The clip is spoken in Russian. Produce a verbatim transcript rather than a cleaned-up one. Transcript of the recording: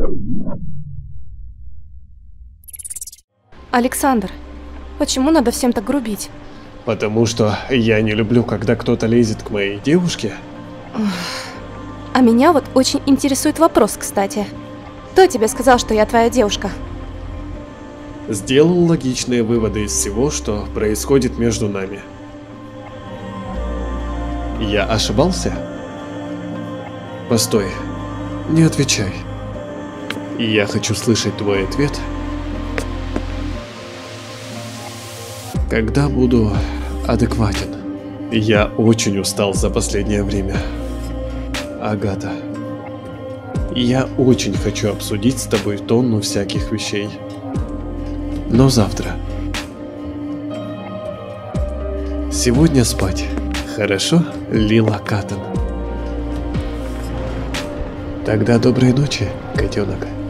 Александр, почему надо всем так грубить? Потому что я не люблю, когда кто-то лезет к моей девушке. А меня вот очень интересует вопрос, кстати. Кто тебе сказал, что я твоя девушка? Сделал логичные выводы из всего, что происходит между нами. Я ошибался? Постой, не отвечай. Я хочу слышать твой ответ, когда буду адекватен. Я очень устал за последнее время. Агата, я очень хочу обсудить с тобой тонну всяких вещей. Но завтра. Сегодня спать. Хорошо, Лила Каттон? Тогда доброй ночи, котенок.